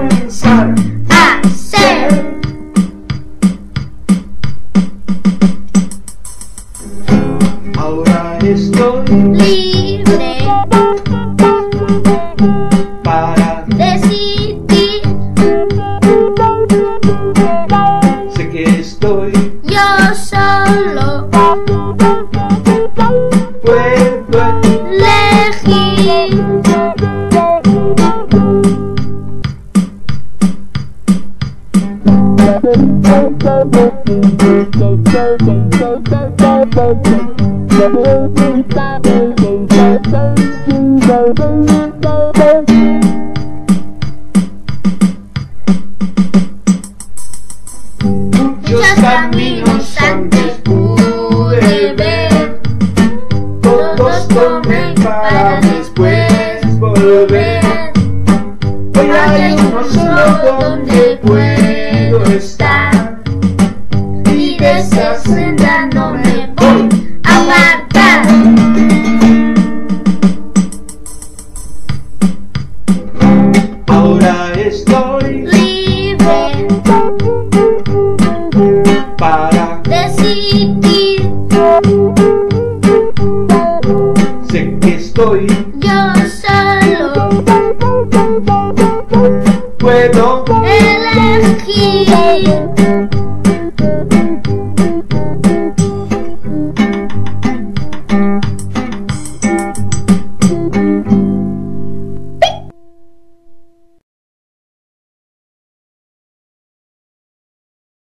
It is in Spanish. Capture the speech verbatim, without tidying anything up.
comenzar a hacer. Ahora estoy libre para decidir. Sé que estoy yo solo, puedo elegir. Muchos caminos antes pude ver, todos tomé para después volver. Hoy hay uno solo donde puedo estar, y de esa senda no me voy a apartar. Ahora estoy libre para decidir. Sé que estoy